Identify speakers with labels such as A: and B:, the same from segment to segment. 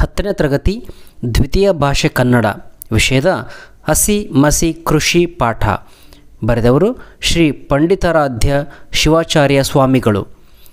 A: 10ನೇ ತರಗತಿ ದ್ವಿತೀಯ ಭಾಷೆ ಕನ್ನಡ ವಿಷಯದ ಹಸಿ ಮಸಿ ಕೃಷಿ ಪಾಠ. ಬರೆದವರು ಶ್ರೀ ಪಂಡಿತಾರಾಧ್ಯ ಶಿವಾಚಾರ್ಯ ಸ್ವಾಮಿಗಳು.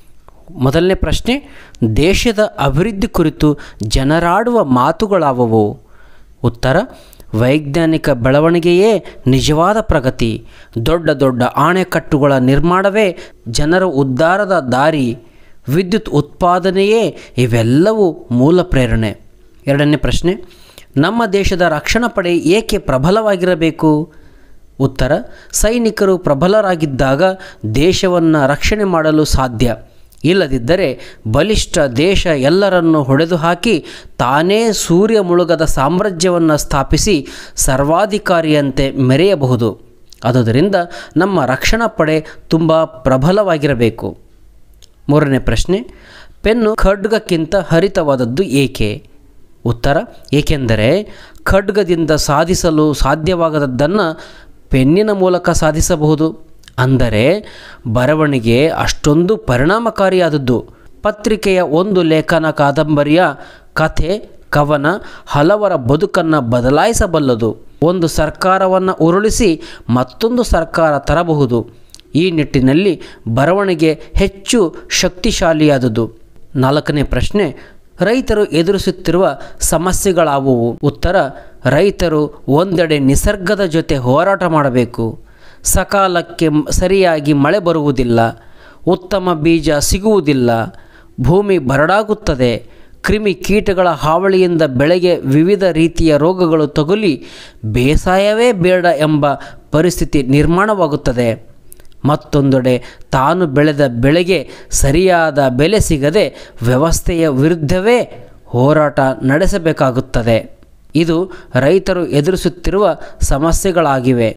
A: ಮೊದಲನೇ ಪ್ರಶ್ನೆ, ದೇಶದ ಅಭಿವೃದ್ಧಿ ಕುರಿತು ಜನರಾಡುವ ಮಾತುಗಳಾವವು? ಉತ್ತರ, ವೈಜ್ಞಾನಿಕ ಬೆಳವಣಿಗೆಯೇ ನಿಜವಾದ ಪ್ರಗತಿ. ದೊಡ್ಡ ದೊಡ್ಡ ಅಣೆಕಟ್ಟುಗಳ ನಿರ್ಮಾಣವೇ ಜನರ ಉದ್ಧಾರದ ದಾರಿ. ವಿದ್ಯುತ್ ಉತ್ಪಾದನೆಯೇ ಇವೆಲ್ಲವೂ ಮೂಲ ಪ್ರೇರಣೆ. ಎರಡನೇ ಪ್ರಶ್ನೆ, ನಮ್ಮ ದೇಶದ ರಕ್ಷಣಾ ಪಡೆ ಏಕೆ ಪ್ರಬಲವಾಗಿರಬೇಕು? ಉತ್ತರ, ಸೈನಿಕರು ಪ್ರಬಲರಾಗಿದ್ದಾಗ ದೇಶವನ್ನು ರಕ್ಷಣೆ ಮಾಡಲು ಸಾಧ್ಯ. ಇಲ್ಲದಿದ್ದರೆ ಬಲಿಷ್ಠ ದೇಶ ಎಲ್ಲರನ್ನು ಹೊಡೆದು ಹಾಕಿ ತಾನೇ ಸೂರ್ಯ ಮುಳುಗದ ಸಾಮ್ರಾಜ್ಯವನ್ನು ಸ್ಥಾಪಿಸಿ ಸರ್ವಾಧಿಕಾರಿಯಂತೆ ಮೆರೆಯಬಹುದು. ಆದುದರಿಂದ ನಮ್ಮ ರಕ್ಷಣಾ ಪಡೆ ತುಂಬ ಪ್ರಬಲವಾಗಿರಬೇಕು. ಮೂರನೇ ಪ್ರಶ್ನೆ, ಪೆನ್ನು ಖಡ್ಗಕ್ಕಿಂತ ಹರಿತವಾದದ್ದು ಏಕೆ? ಉತ್ತರ, ಏಕೆಂದರೆ ಖಡ್ಗದಿಂದ ಸಾಧಿಸಲು ಸಾಧ್ಯವಾಗದದ್ದನ್ನು ಪೆನ್ನಿನ ಮೂಲಕ ಸಾಧಿಸಬಹುದು. ಅಂದರೆ ಬರವಣಿಗೆ ಅಷ್ಟೊಂದು ಪರಿಣಾಮಕಾರಿಯಾದದ್ದು. ಪತ್ರಿಕೆಯ ಒಂದು ಲೇಖನ ಕಾದಂಬರಿಯ ಕಥೆ ಕವನ ಹಲವರ ಬದುಕನ್ನು ಬದಲಾಯಿಸಬಲ್ಲದು. ಒಂದು ಸರ್ಕಾರವನ್ನು ಉರುಳಿಸಿ ಮತ್ತೊಂದು ಸರ್ಕಾರ ತರಬಹುದು. ಈ ನಿಟ್ಟಿನಲ್ಲಿ ಬರವಣಿಗೆ ಹೆಚ್ಚು ಶಕ್ತಿಶಾಲಿಯಾದುದು. ನಾಲ್ಕನೇ ಪ್ರಶ್ನೆ, ರೈತರು ಎದುರಿಸುತ್ತಿರುವ ಸಮಸ್ಯೆಗಳಾವುವು? ಉತ್ತರ, ರೈತರು ಒಂದೆಡೆ ನಿಸರ್ಗದ ಜೊತೆ ಹೋರಾಟ ಮಾಡಬೇಕು. ಸಕಾಲಕ್ಕೆ ಸರಿಯಾಗಿ ಮಳೆ ಬರುವುದಿಲ್ಲ, ಉತ್ತಮ ಬೀಜ ಸಿಗುವುದಿಲ್ಲ, ಭೂಮಿ ಬರಡಾಗುತ್ತದೆ, ಕ್ರಿಮಿ ಕೀಟಗಳ ಹಾವಳಿಯಿಂದ ಬೆಳೆಗೆ ವಿವಿಧ ರೀತಿಯ ರೋಗಗಳು ತಗುಲಿ ಬೇಸಾಯವೇ ಬೇಡ ಎಂಬ ಪರಿಸ್ಥಿತಿ ನಿರ್ಮಾಣವಾಗುತ್ತದೆ. ಮತ್ತೊಂದೆಡೆ ತಾನು ಬೆಳೆದ ಬೆಳೆಗೆ ಸರಿಯಾದ ಬೆಲೆ ಸಿಗದೆ ವ್ಯವಸ್ಥೆಯ ವಿರುದ್ಧವೇ ಹೋರಾಟ ನಡೆಸಬೇಕಾಗುತ್ತದೆ. ಇದು ರೈತರು ಎದುರಿಸುತ್ತಿರುವ ಸಮಸ್ಯೆಗಳಾಗಿವೆ.